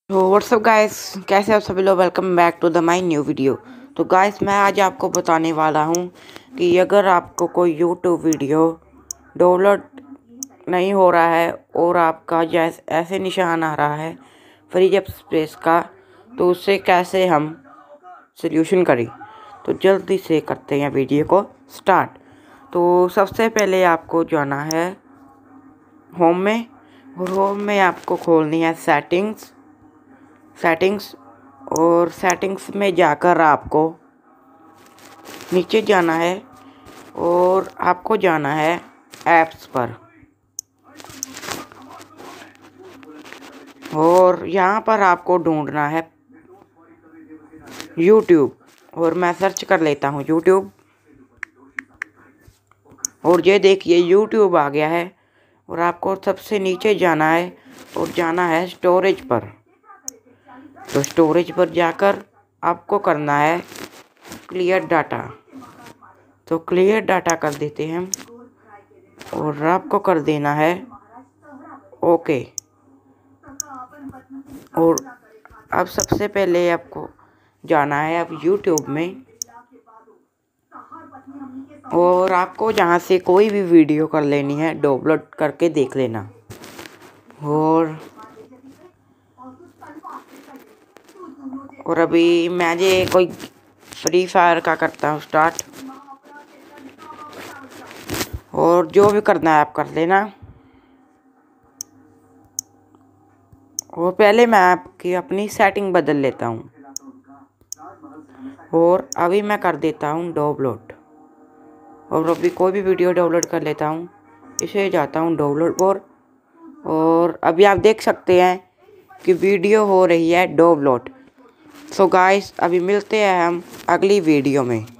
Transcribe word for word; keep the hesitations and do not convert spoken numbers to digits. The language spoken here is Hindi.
तो व्हाट्सअप गाइस, कैसे आप सभी लोग। Welcome back to the my new video. तो गाइस, मैं आज आपको बताने वाला हूँ कि अगर आपको कोई यूट्यूब वीडियो डाउनलोड नहीं हो रहा है और आपका जैसे ऐसे निशान आ रहा है फ्री स्पेस का, तो उससे कैसे हम सल्यूशन करें। तो जल्दी से करते हैं वीडियो को स्टार्ट। तो सबसे पहले आपको जाना है होम में, और होम में आपको खोलनी है सेटिंग्स सेटिंग्स और सेटिंग्स में जाकर आपको नीचे जाना है और आपको जाना है ऐप्स पर, और यहाँ पर आपको ढूंढना है यूट्यूब। और मैं सर्च कर लेता हूँ यूट्यूब, और ये देखिए यूट्यूब आ गया है। और आपको सबसे नीचे जाना है और जाना है स्टोरेज पर। तो स्टोरेज पर जाकर आपको करना है क्लियर डाटा। तो क्लियर डाटा कर देते हैं और आपको कर देना है ओके। और अब सबसे पहले आपको जाना है अब यूट्यूब में, और आपको जहाँ से कोई भी वीडियो कर लेनी है डाउनलोड करके देख लेना। और और अभी मैं ये कोई फ्री फायर का करता हूँ स्टार्ट, और जो भी करना है आप कर लेना। और पहले मैं आपकी अपनी सेटिंग बदल लेता हूँ, और अभी मैं कर देता हूँ डाउनलोड। और अभी कोई भी वीडियो डाउनलोड कर लेता हूँ, इसे जाता हूँ डाउनलोड पर। और अभी आप देख सकते हैं कि वीडियो हो रही है डाउनलोड। सो गाइस, अभी मिलते हैं हम अगली वीडियो में।